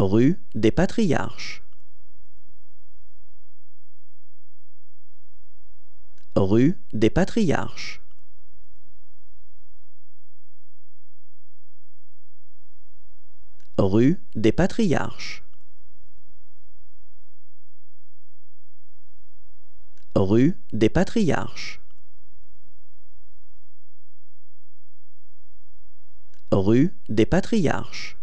Rue des Patriarches. Rue des Patriarches. Rue des Patriarches. Rue des Patriarches. Rue des Patriarches.